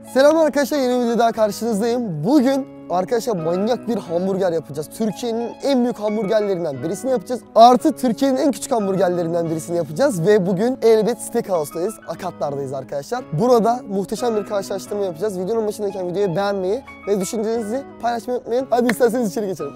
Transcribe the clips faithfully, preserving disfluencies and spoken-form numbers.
Selam arkadaşlar, yeni bir video daha karşınızdayım. Bugün arkadaşlar manyak bir hamburger yapacağız. Türkiye'nin en büyük hamburgerlerinden birisini yapacağız. Artı Türkiye'nin en küçük hamburgerlerinden birisini yapacağız. Ve bugün Elbet Steakhouse'dayız. Akatlar'dayız arkadaşlar. Burada muhteşem bir karşılaştırma yapacağız. Videonun başındayken videoyu beğenmeyi ve düşüncelerinizi paylaşmayı unutmayın. Hadi isterseniz içeri geçelim.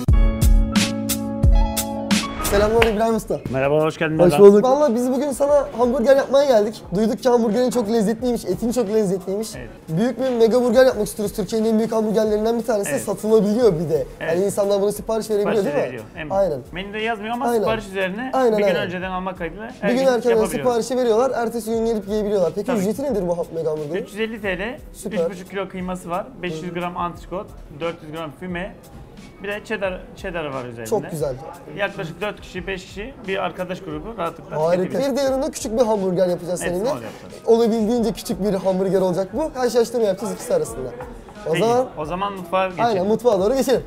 Selamlar İbrahim Usta. Merhaba, hoş geldin. Hoş bulduk. Vallahi biz bugün sana hamburger yapmaya geldik. Duyduk ki hamburgerin çok lezzetliymiş, etin çok lezzetliymiş. Evet. Büyük bir mega burger yapmak istiyoruz. Türkiye'nin en büyük hamburgerlerinden bir tanesi. Evet. Satılabiliyor bir de. Evet. Yani insanlar bunu sipariş verebiliyor değil mi? Veriyor. Aynen. Menüde yazmıyor ama aynen. Sipariş üzerine aynen, bir gün aynen. önceden almak kaydıyla her bir gün gün erkenden siparişi veriyorlar. Ertesi gün gelip yiyebiliyorlar. Peki tabii. Ücreti nedir bu mega hamburgerin? üç yüz elli TL, üç buçuk kilo kıyması var, beş yüz gram antrikot, dört yüz gram füme. Bir de cheddar, cheddar var üzerinde. Çok güzel. Yaklaşık dört kişi, beş kişi bir arkadaş grubu rahatlıkla harika. Bir de yanında küçük bir hamburger yapacağız evet, seninle. Olabildiğince küçük bir hamburger olacak bu. Karşılaştırma yapacağız ikisi arasında. O peki, zaman o zaman mutfağa geçelim. Aynen, mutfağa doğru geçelim.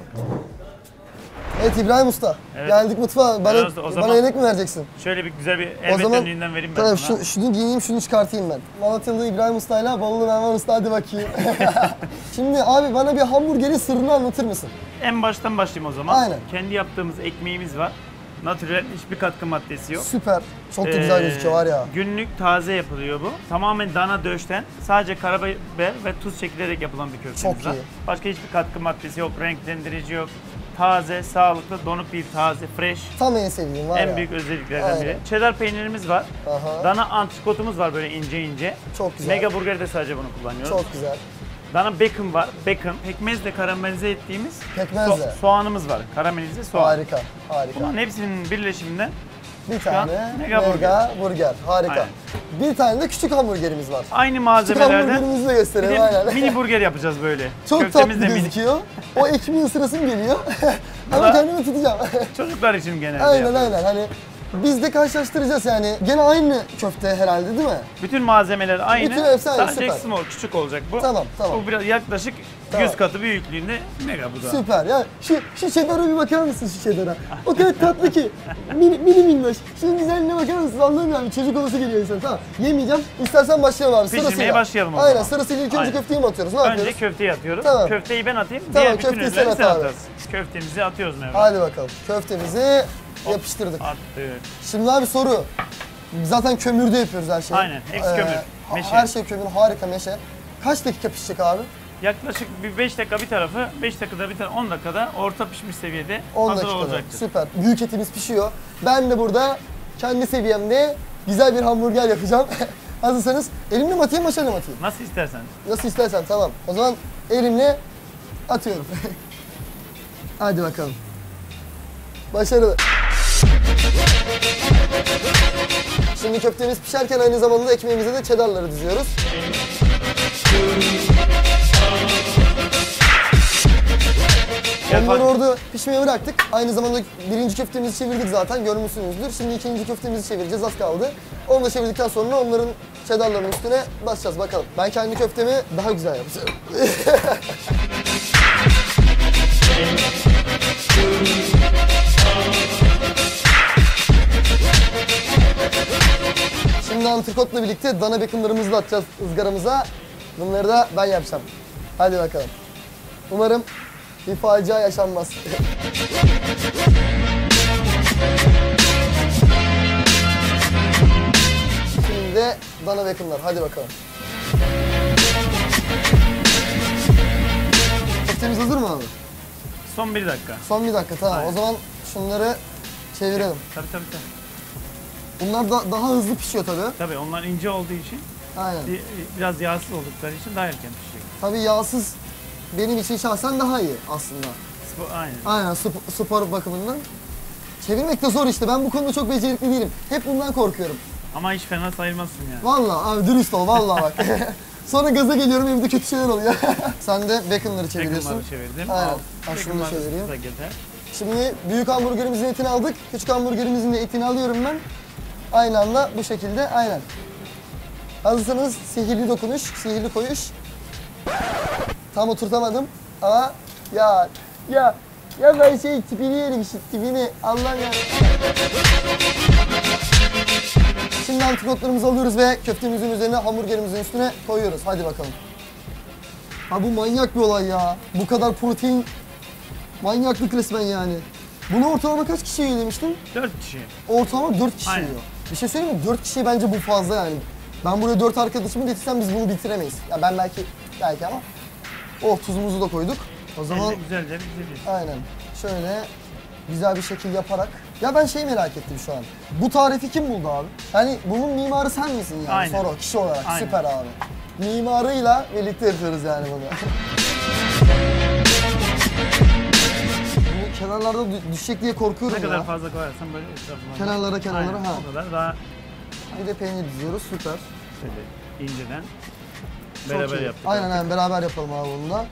Evet İbrahim Usta, evet. Geldik mutfağa. Bana, evet, bana yemek mi vereceksin? Şöyle bir güzel bir elbet önlüğünden vereyim ben tamam, sana. Şu, şunu giyeyim, şunu çıkartayım ben. Malatyalı İbrahim Usta'yla Bolu'lu Mervan Usta, hadi bakayım. Şimdi abi bana bir hamburgerin sırrını anlatır mısın? En baştan başlayayım o zaman. Aynen. Kendi yaptığımız ekmeğimiz var. Natürel, hiçbir katkı maddesi yok. Süper. Çok da ee, güzel gözüküyor var ya. Günlük taze yapılıyor bu. Tamamen dana döşten sadece karabiber ve tuz çekilerek yapılan bir köftemiz çok var. iyi. Başka hiçbir katkı maddesi yok, renklendirici yok. Taze, sağlıklı, donuk bir taze, fresh. Tam en sevdiğim var en ya. En büyük özelliklerden biri. Cheddar peynirimiz var. Aha. Dana antrikotumuz var böyle ince ince. Çok güzel. Mega burgerde sadece bunu kullanıyoruz. Çok güzel. Dana bacon var. Bacon, pekmezle karamelize ettiğimiz pekmezle. So soğanımız var. Karamelize soğan. Harika, harika. Bunların hepsinin birleşiminden bir tane mega, mega burger. burger. Harika. Aynen. Bir tane de küçük hamburgerimiz var. Aynı malzemelerden. Küçük hamburgerimizi de gösterelim. Aynen. Mini burger yapacağız böyle. Çok Köftemiz tatlı gözüküyor. O ekmeğin sırası mı geliyor? Ama kendimi tutacağım. Çocuklar için genelde aynen yapıyoruz. aynen. Hani biz de karşılaştıracağız yani. Gene aynı köfte herhalde değil mi? Bütün malzemeler aynı. Bütün efsane, sadece süper. eksim o, küçük olacak bu. Tamam tamam. Bu biraz yaklaşık tamam. yüz katı büyüklüğünde mega bu da. Süper ya. Şu, şu cheddar'a bir bakar mısın şu cheddar'a? O kadar tatlı ki. Mini mini minnoş. Şunun güzelliğine bakar mısın? Anlamıyorum. Çocuk olası geliyor insan. Tamam. Yemeyeceğim. İstersen başlayalım abi. Pişirmeye sırasıyla. başlayalım o aynen, zaman. Sırasıyla ilk önce aynen. Köfteyi mi atıyoruz? Ne önce yapıyoruz? Önce köfteyi atıyoruz. Tamam. Köfteyi ben atayım. Tamam, diğer bütün ürünleri sen at atarsın. Köftemizi atıyoruz Mehmet. Hadi bakalım. Köftemizi hop, yapıştırdık. Attık. Şimdi abi soru. Zaten kömürde yapıyoruz her şeyi. Aynen. Ex kömür. Ee, meşe. Her şey kömür. Harika meşe. Kaç dakika pişecek abi? Yaklaşık bir beş dakika bir tarafı, beş dakikada bir tarafı, on dakikada orta pişmiş seviyede on hazır dakikada. olacaktır. Süper. Büyük etimiz pişiyor. Ben de burada kendi seviyemde güzel bir hamburger yapacağım. Hazırsanız elimle mi atayım, maşayla mı atayım? Nasıl istersen. Nasıl istersen, tamam. O zaman elimle atıyorum. Hadi bakalım. Başarılı. Şimdi köftemiz pişerken aynı zamanda ekmeğimize de cheddarları diziyoruz. Onları orada pişmeye bıraktık. Aynı zamanda birinci köftemizi çevirdik zaten, görmüşsünüzdür. Şimdi ikinci köftemizi çevireceğiz, az kaldı. Onu da çevirdikten sonra onların cheddarlarının üstüne basacağız bakalım. Ben kendi köftemi daha güzel yapacağım. Şimdi antrikotla birlikte dana baconlarımızı da atacağız ızgaramıza. Bunları da ben yapacağım. Hadi bakalım. Umarım bir facia yaşanmaz. Şimdi de dana baconlar. Hadi bakalım. Köftemiz hazır mı abi? Son bir dakika. Son bir dakika, tamam. Aynen. O zaman şunları çevirelim. Tabii tabii tabii. Bunlar da daha hızlı pişiyor tabii. Tabii onlar ince olduğu için. Aynen. Bir, biraz yağsız oldukları için daha erken pişiyor. Tabii yağsız benim için şahsen daha iyi aslında. Spor, aynen. Aynen spor, spor bakımından. Çevirmek de zor işte. Ben bu konuda çok becerikli değilim. Hep bundan korkuyorum. Ama hiç fena sayılmazsın yani. Vallahi abi dürüst ol vallahi bak. Sonra gaza geliyorum, evde kötü şeyler oluyor. Sen de baconları çeviriyorsun. Baconları çevirdim. Aynen. Ben şunu da çevireyim. Yeter. Şimdi büyük hamburgerimizin etini aldık. Küçük hamburgerimizin de etini alıyorum ben. Aynı anda bu şekilde, aynen. Hazırsanız sihirli dokunuş, sihirli koyuş. Tam oturtamadım ama ya ya ya ben şey tipini yerim işte, tipini Allah'ım ya. Şimdi antrikotlarımızı alıyoruz ve köftemizin üzerine hamburgerimizin üstüne koyuyoruz. Hadi bakalım. Ha bu manyak bir olay ya. Bu kadar protein manyaklık resmen yani. Bunu ortalama kaç kişi yiyor demiştin? dört kişi. Ortalama dört kişi Aynen. yiyor. Bir şey söyleyeyim mi? dört kişi bence bu fazla yani. Ben buraya dört arkadaşımı getirsem biz bunu bitiremeyiz. Ya ben belki belki ama. Oh tuzumuzu da koyduk. O zaman Elle güzelce bitiririz. aynen. Şöyle güzel bir şekil yaparak. Ya ben şey merak ettim şu an. Bu tarifi kim buldu abi? Yani bunun mimarı sen misin yani? Aynen. Sonra kişi olarak. Aynen. Süper abi. Mimarıyla birlikte yapıyoruz yani bunu. Bu kenarlarda dü- düşecek diye korkuyorum Ne kadar ya. fazla koyarsan böyle etrafına. Kenarlara, kenarlara, Aynen, ha. O kadar daha Bir de peynir diziyoruz. Süper. şöyle inceden Çok beraber iyi. yaptık. Aynen aynen beraber yapalım abi bunu da.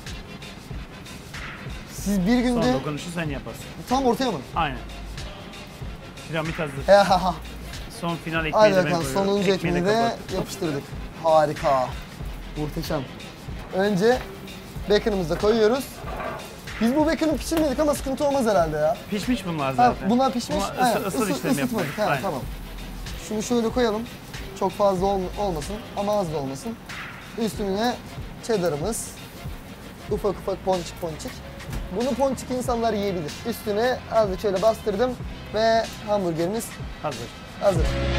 Siz bir Son günde dokunuşu sen yaparsın. tam ortaya mı? Aynen. Piramit hazır. He ha ha. Son final ekmeği Hadi de ben bakalım koyuyorum. sonuncu Ekmeği ekmeği de kapat. yapıştırdık. Harika. Muhteşem. Önce bacon'ımızı da koyuyoruz. Biz bu bacon'ı pişirmedik ama sıkıntı olmaz herhalde ya. Pişmiş bunlar Ha, zaten. bunlar pişmiş. Bunlar Aynen, ısı, ısır ısı- işlemi ısıtmadık. yapıyoruz. Ha, Aynen. tamam. Şunu şöyle koyalım. Çok fazla ol- olmasın ama az da olmasın. Üstüne cheddar'ımız. Ufak ufak ponçik ponçik. Bunu ponçik insanlar yiyebilir. Üstüne azıcık şöyle bastırdım ve hamburgerimiz Hazır. hazır.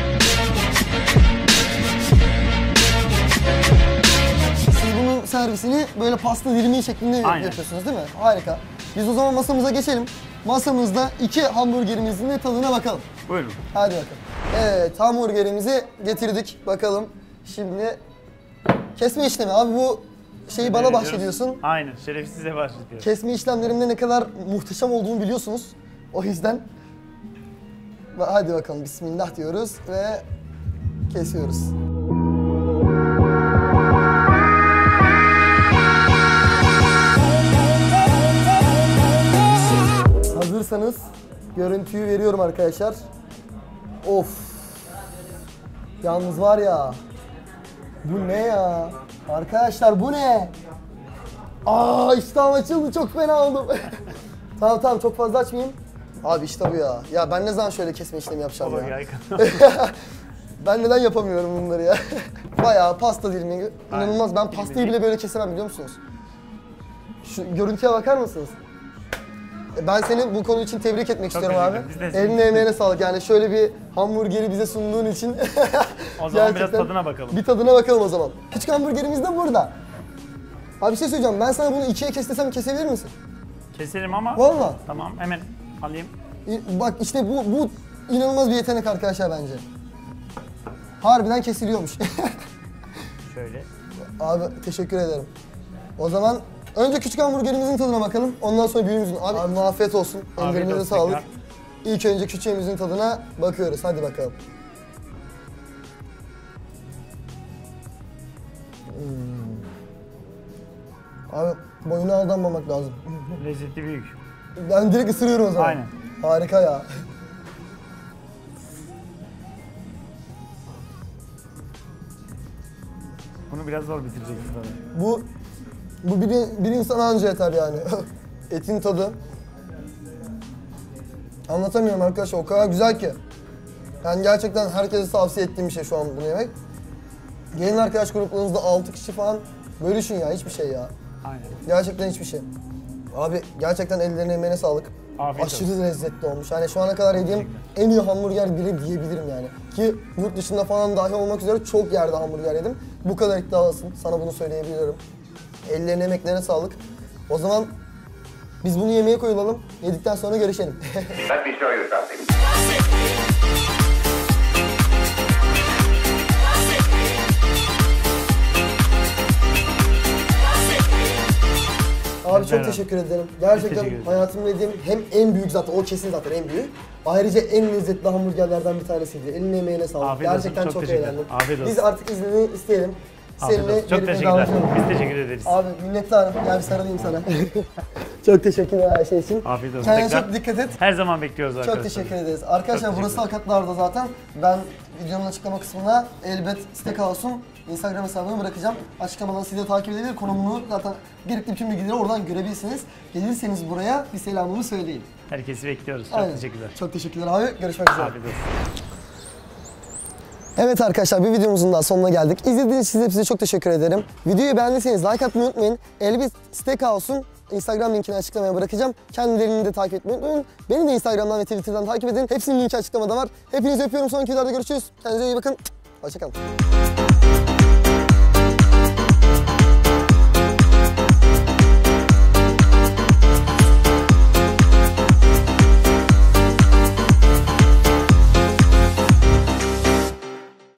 Siz bunun servisini böyle pasta dilimi şeklinde Aynen. yapıyorsunuz değil mi? Harika. Biz o zaman masamıza geçelim. Masamızda iki hamburgerimizin de tadına bakalım. Buyurun. Hadi bakalım. Evet, hamburgerimizi getirdik. Bakalım şimdi kesme işlemi. Abi bu şeyi bana Veriyoruz. bahşediyorsun. Aynen. Şerefsiz size bahşediyor. Kesme işlemlerinde ne kadar muhteşem olduğunu biliyorsunuz. O yüzden hadi bakalım bismillah diyoruz ve kesiyoruz. Hazırsanız görüntüyü veriyorum arkadaşlar. Of. Yalnız var ya. Bu ne ya? Arkadaşlar bu ne? Aa iştahım açıldı, çok fena oldum. Tamam tamam çok fazla açmayayım. Abi işte bu ya. Ya ben ne zaman şöyle kesme işlemi yapacağım Olur ya. ya. Ben neden yapamıyorum bunları ya? Bayağı pasta dilimi. İnanılmaz. Ben Aynen. pastayı bile böyle kesemem biliyor musunuz? Şu görüntüye bakar mısınız? E, Ben seni bu konu için tebrik etmek Çok istiyorum abi. teşekkür ederim. Biz de Eline emeğine sağlık. Yani şöyle bir hamburgeri bize sunduğun için. O zaman biraz gerçekten tadına bakalım. Bir tadına bakalım o zaman. Küçük hamburgerimiz de burada. Abi bir şey söyleyeceğim. Ben sana bunu ikiye kes desem kesebilir misin? Keselim ama. Valla. Tamam hemen alayım. İ- Bak işte bu bu inanılmaz bir yetenek arkadaşlar bence. Harbiden kesiliyormuş. Şöyle. Abi teşekkür ederim. O zaman önce küçük hamburgerimizin tadına bakalım. Ondan sonra büyüğümüzün. Abi, Abi afiyet olsun. Afiyet Ellerinize olsun sağlık. tekrar. İlk önce küçüğümüzün tadına bakıyoruz. Hadi bakalım. Hmm. Abi boyuna aldanmamak lazım. Lezzeti büyük. Ben direkt ısırıyorum o zaman. Aynen. Harika ya. Bunu biraz zor bitireceksin tabii. Bu bu bir, bir insana anca yeter yani. Etin tadı. Anlatamıyorum arkadaşlar, o kadar güzel ki. Yani gerçekten herkese tavsiye ettiğim bir şey şu an bunu yemek. Gelin arkadaş gruplarınızda altı kişi falan bölüşün ya, hiçbir şey ya. Aynen. Gerçekten hiçbir şey. Abi gerçekten ellerine emeğine sağlık. Afiyet Aşırı olsun. lezzetli olmuş. Yani şu ana kadar yediğim en iyi hamburger bile diyebilirim yani. Ki yurt dışında falan dahi olmak üzere çok yerde hamburger yedim. Bu kadar iddialısın. Sana bunu söyleyebiliyorum. Ellerine emeklerine sağlık. O zaman biz bunu yemeğe koyulalım. Yedikten sonra görüşelim. Let me show you something. Abi çok Merhaba. teşekkür ederim. Gerçekten teşekkür ederiz. hayatımda yediğim hem en büyük zaten, o kesin zaten en büyük. Ayrıca en lezzetli hamburgerlerden bir tanesiydi. Eline emeğine sağlık. Afiyet olsun, Gerçekten çok çok, teşekkür eğlendim. ederim. Afiyet olsun. Biz artık iznini isteyelim. Afiyet Seninle olsun. Çok birlikte teşekkürler. davet edelim. Biz teşekkür ederiz. Abi minnettarım. Gel bir sarılayım sana. Çok teşekkürler her şey için. Afiyet olsun. Kendine Tekrar çok dikkat et. Her zaman bekliyoruz arkadaşlar. Çok teşekkür ederiz. Arkadaşlar Çok burası teşekkür Akatlar'da zaten. Ben videonun açıklama kısmına Elbet Steakhouse'un Instagram hesabını bırakacağım. Açıklamadan sizi de takip edebilir. Konumunu zaten gerekli bütün bilgileri oradan görebilirsiniz. Gelirseniz buraya bir selamımı söyleyin. Herkesi bekliyoruz. Çok Aynen. teşekkürler. Çok teşekkürler abi. Görüşmek üzere. Afiyet olsun. Evet arkadaşlar, bir videomuzun daha sonuna geldik. İzlediğiniz için hepinize çok teşekkür ederim. Videoyu beğendiyseniz like atmayı unutmayın. Elbit Steakhouse'un Instagram linkini açıklamaya bırakacağım. Kendilerini de takip etmeyi unutmayın. Beni de Instagram'dan ve Twitter'dan takip edin. Hepsinin linki açıklamada var. Hepinizi öpüyorum. Sonraki videoda görüşürüz. Kendinize iyi bakın. Hoşçakalın.